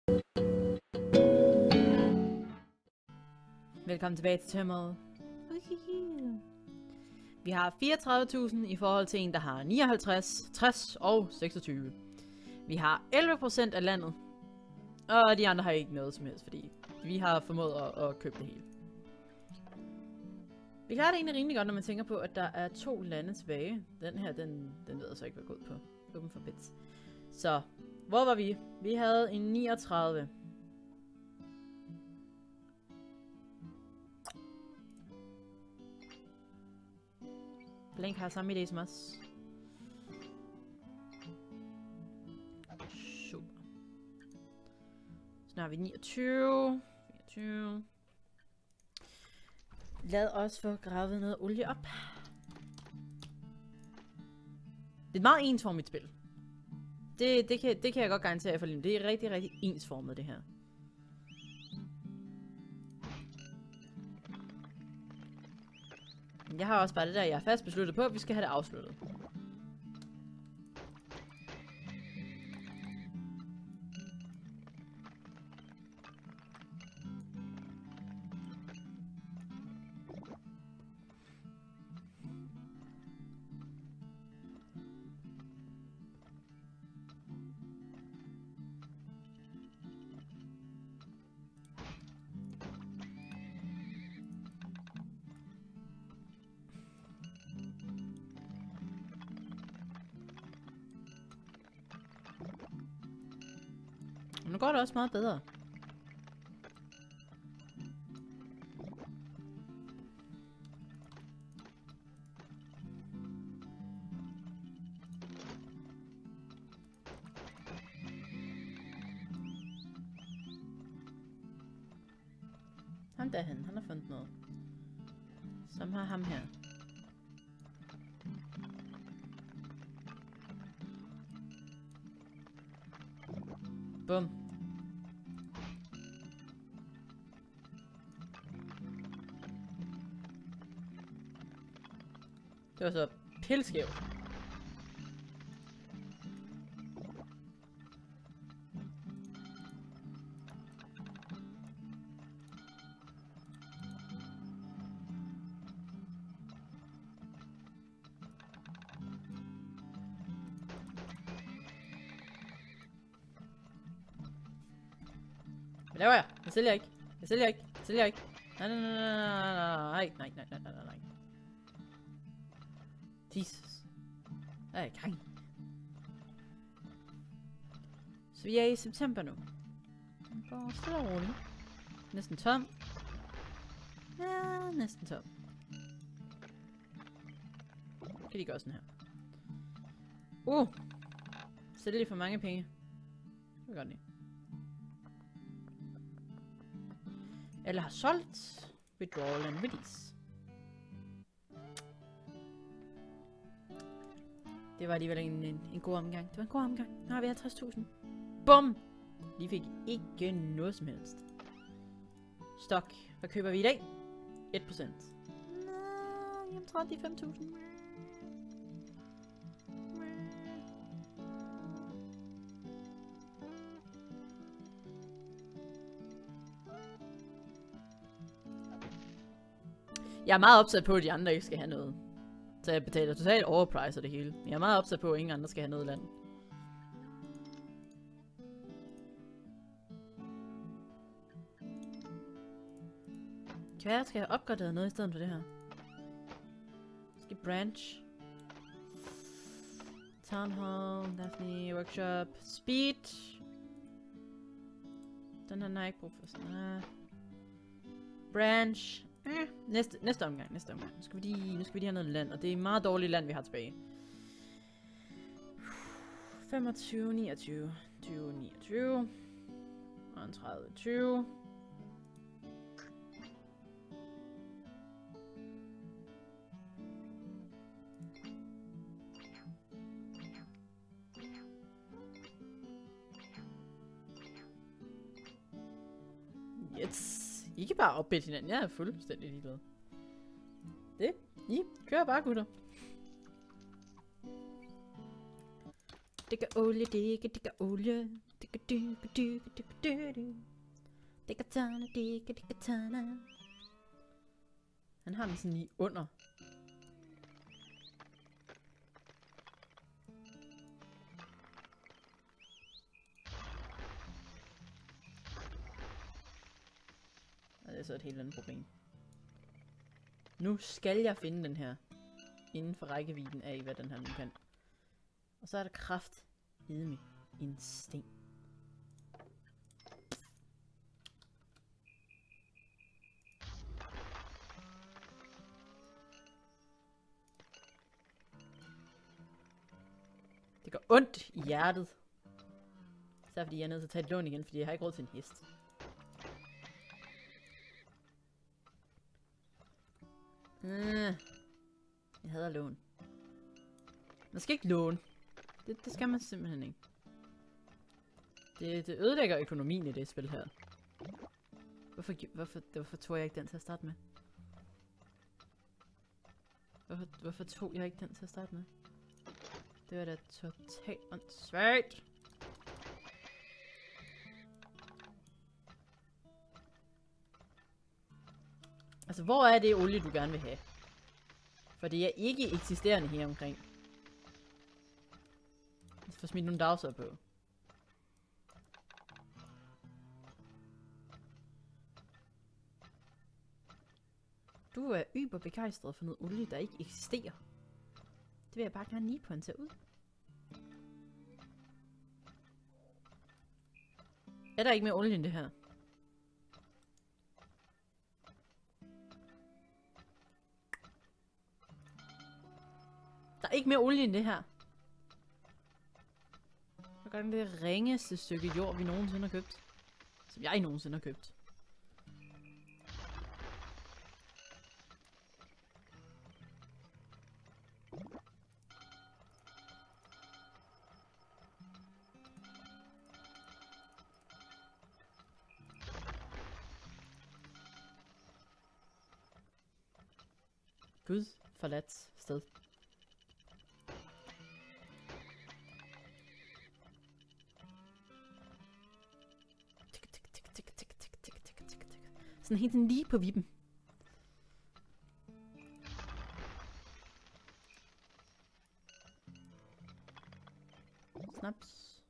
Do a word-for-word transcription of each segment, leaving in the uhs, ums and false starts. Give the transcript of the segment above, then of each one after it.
Velkommen tilbage til tømmeret. Vi har fireogtredive tusind i forhold til en, der har nioghalvtreds, tres og seksogtyve. Vi har elleve procent af landet. Og de andre har ikke noget som helst, fordi vi har formået at, at købe det hele. Vi klarer det egentlig rimelig godt, når man tænker på, at der er to lande tilbage. Den her, den, den ved jeg så ikke, hvad gået på. Open for bits. Så, hvor var vi? Vi havde en niogtredive. Blank har samme idé som os. Super. Så nu har vi niogtyve. fireogtyve. Lad os få gravet noget olie op. Det er et meget ensformigt spil. Det, det, kan, det kan jeg godt garantere for lige. Det er rigtig, rigtig ensformet, det her. Jeg har også bare det der, jeg er fast besluttet på, at vi skal have det afsluttet. Nu går det også meget bedre. Ham derhen, han har fundet noget. Som har ham her. Bum. Det var så pilskævt. Hvad laver jeg? Jeg sælger ikke. Jeg sælger ikke. Jeg sælger ikke. Nej, nej, nej, nej, nej, nej, nej, nej, nej. Jesus. Jeg er i gang. Så vi er i september nu. Den går stille og roligt. Næsten tom. Ja, næsten tom. Kan de gøre sådan her. Uh! Sælger lige for mange penge. Det vil godt lide. Eller har solgt. Withdrawal and release. Det var alligevel en, en, en god omgang. Det var en god omgang. Nu har vi halvtreds tusind. Bum! De fik ikke noget som helst. Stok. Hvad køber vi i dag? et procent. Nej, jeg tror, det er fem tusind. Jeg er meget opsat på, at de andre ikke skal have noget. Så jeg betaler totalt overprice af det hele. Jeg er meget opsat på, at ingen andre skal have noget land. Kan jeg skal have opgraderet noget i stedet for det her? Skal branch. Town Hall, Daphne, Workshop, Speed. Den her har jeg ikke brug for sådan her. Branch. Eh, næste, næste omgang, næste omgang. Nu skal vi lige, nu skal vi lige have noget land, og det er meget dårligt land, vi har tilbage. femogtyve, niogtyve, tyve, niogtyve, tredive, tyve. Yes. I kan bare opbede hinanden. Jeg er fuldstændig ligeglad. Det. I kører bare, gutter. Digger olie, digger, digger olie. Digger, digger, digger, digger, digger. Digger tana, digger, digger tana. Han har den sådan lige under. Og det er så et helt andet problem. Nu skal jeg finde den her. Inden for rækkevidden af, hvad den her nu kan. Og så er der kraft med en sten. Det gør ondt i hjertet. Så fordi jeg er nødt til at tage et lån igen, fordi jeg har ikke råd til en hest. Mm. Jeg hader lån. Man skal ikke låne. Det, det skal man simpelthen ikke. Det, det ødelægger økonomien i det spil her. Hvorfor, hvorfor, hvorfor tog jeg ikke den til at starte med? Hvorfor, hvorfor tog jeg ikke den til at starte med? Det var da totalt åndssvagt. Altså, hvor er det olie, du gerne vil have? For det er ikke eksisterende her omkring. Jeg får smidt nogle dagser på. Du er yber begejstret for noget olie, der ikke eksisterer. Det vil jeg bare gerne lige pointere ud. Er der ikke mere olie end det her? Der er ikke mere olie end det her. Det er det ringeste stykke jord, vi nogensinde har købt. Som jeg nogensinde har købt. Gud forladt sted. Sådan helt lige på vippen. Snaps.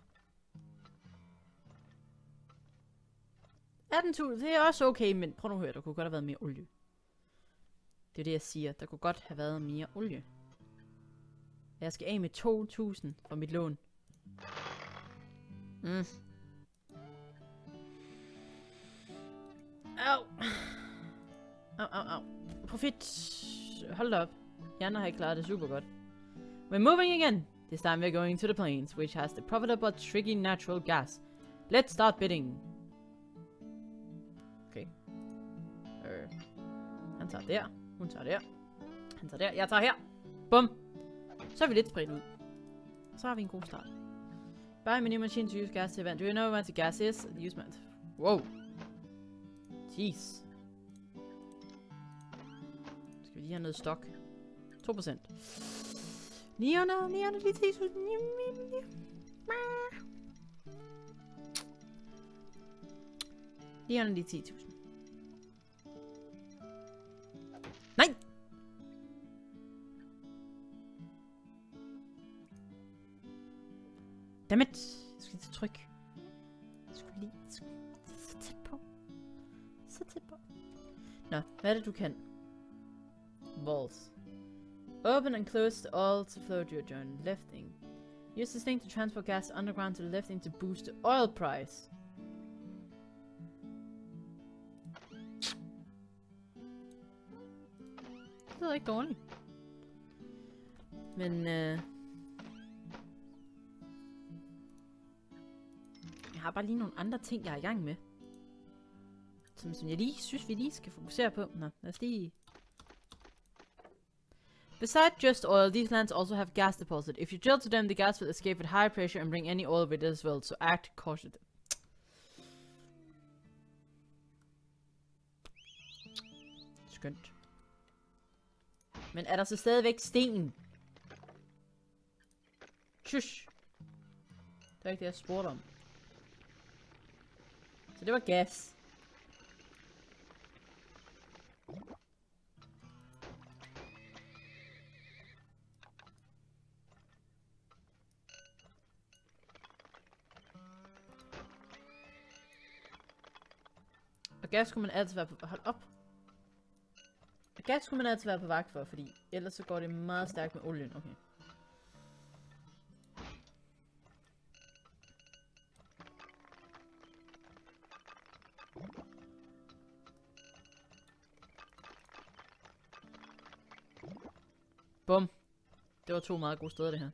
atten tusind, det er også okay, men prøv nu at høre, der kunne godt have været mere olie. Det er det, jeg siger. Der kunne godt have været mere olie. Jeg skal af med to tusind for mit lån. Mm. Au. Au, au, au. Profit. Hold op. Janne har ikke klaret det super godt. We're moving again. This time we're going to the plains, which has the profitable, tricky natural gas. Let's start bidding. Okay. Øh. Han tager der. Hun tager der. Han tager der. Jeg tager her. Bum. Så er vi lidt spredt ud. Så har vi en god start. Buy a new machine to use gas to event. Do you know what the gas is? Use man. Wow. Jeez. Skal vi lige have noget stok? to procent. ni hundrede, ni hundrede, ni tusind. ni hundrede, ti tusind. Nej! Dammit! Jeg skal lige til tryk. Jeg skulle lige... Så tæt på. Så tæt på. Nå, hvad er det du kan? Walls. Open and close the oil to flow to your joint lifting. Use this thing to transport gas underground to the lifting to boost the oil price. Det lyder ikke dårligt. Men øh... jeg har bare lige nogle andre ting, jeg er i gang med. Som, som jeg lige synes, vi lige skal fokusere på. Nå, lad os lige... Besides just oil, these lands also have gas deposit. If you drill to them, the gas will escape at high pressure and bring any oil with it as well, so act cautiously. Skønt. Men er der så stadigvæk sten? Tjush. Det var ikke det, jeg spurgte om. Så det var gas. Og gas skulle man altid være på... Hold op. Og gas skulle man altid være på vagt for, fordi ellers så går det meget stærkt med olien. Okay. Bum. Det var to meget gode steder, det her.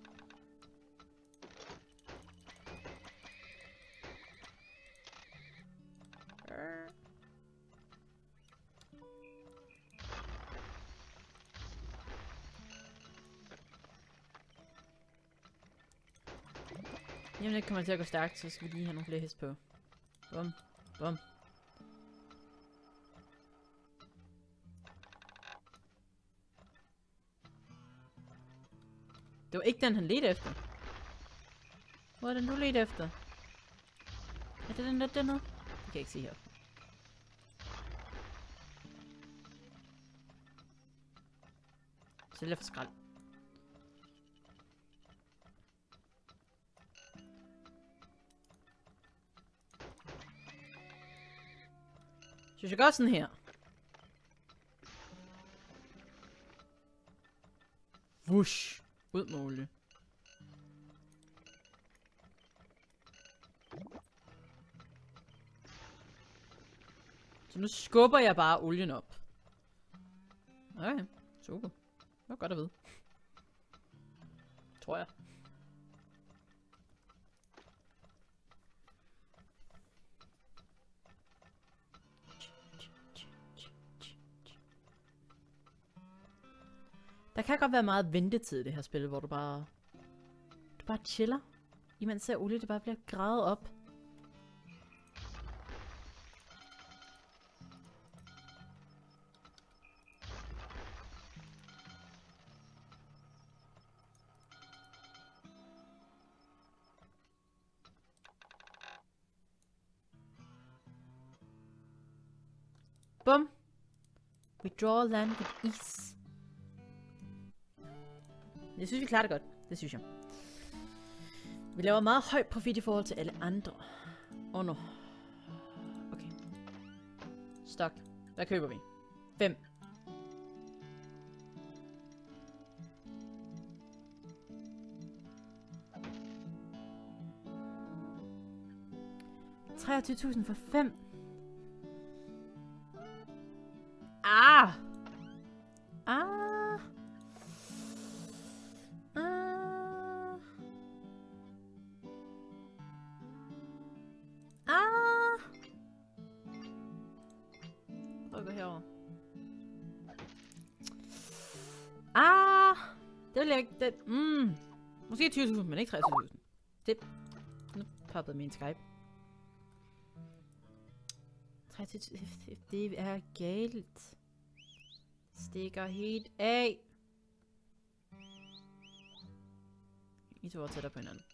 Jamen det kommer til at gå stærkt, så skal vi lige have nogle flere hest på. Bum. Bum. Det var ikke den, han ledte efter. Hvor er den, du ledte efter? Er det den der dernede? Det kan jeg ikke se her. Sælger for skrald. Så jeg gør sådan her. Wush. Ud med olie. Så nu skubber jeg bare olien op. Okay, super. Det var godt at vide. Tror jeg. Der kan godt være meget ventetid i det her spil, hvor du bare... Du bare chiller. Imens ser olie, det bare bliver gravet op. Bum. We draw land with ease. Jeg synes, vi klarer det godt. Det synes jeg. Vi laver meget høj profit i forhold til alle andre. Åh, oh, no. Okay. Stok. Hvad køber vi? Fem. treogtyve tusind for fem. Ah! Ah! Det vil jeg ikke... Det, mm, måske tyve tusind, men ikke treogtyve tusind. Det... Nu poppede min Skype. treogtyve tusind... Det er galt. Stikker helt af. I to var tættere på hinanden.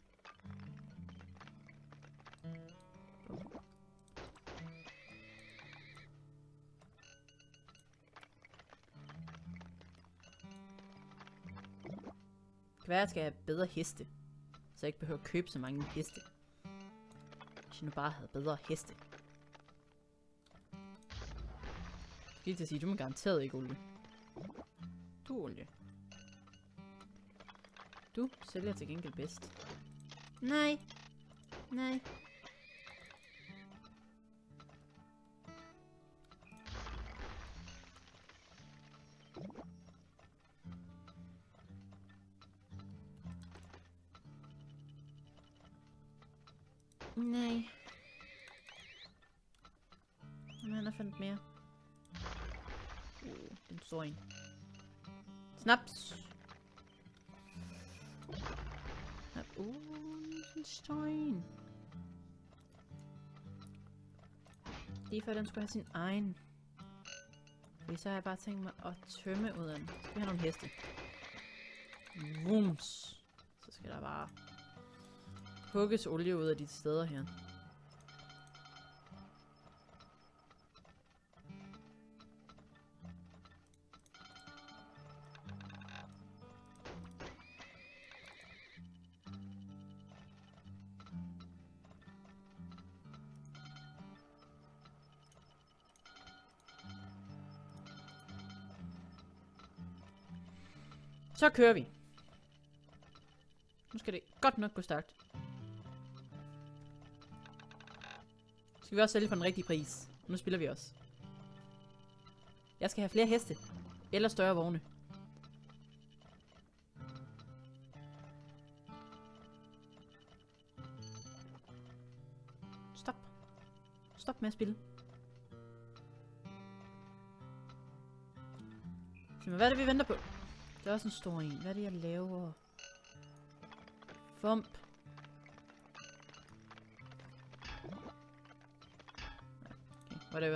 Det kan være, at jeg skal have bedre heste. Så jeg ikke behøver at købe så mange heste. Hvis jeg nu bare havde bedre heste. Lige til at sige, du må garanteret ikke olie. Du olie. Du sælger til gengæld bedst. Nej. Nej. Nej. Men han har fundet mere. Uh, den står en. Snaps. Uh, den står en. Lige før den skulle have sin egen. Fordi så har jeg bare tænkt mig at tømme ud af den. Så skal vi have nogle heste. Vums. Så skal der bare hugges olie ud af de steder her. Så kører vi. Nu skal det godt nok gå stærkt. Skal vi også sælge for den rigtige pris. Nu spiller vi også. Jeg skal have flere heste. Eller større vogne. Stop. Stop med at spille. Så hvad er det, vi venter på? Det er også en stor en. Hvad er det, jeg laver? Fump. Okay, whatever.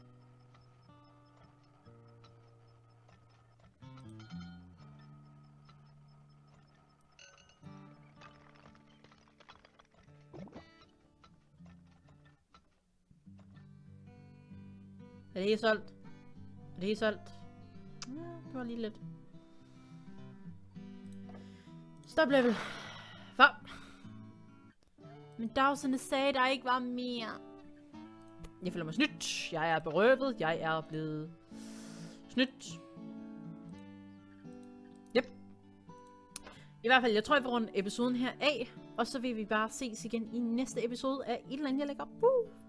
Er det helt solgt? Er det helt solgt? Ja, det var lige lidt. Stop level. Hvad? Men dagserne sagde, der ikke var mere. Jeg føler mig snydt. Jeg er berøvet. Jeg er blevet snydt. Yep. I hvert fald, jeg tror, jeg vil runde episoden her af. Og så vil vi bare ses igen i næste episode af et eller andet, jeg lægger op. Uh!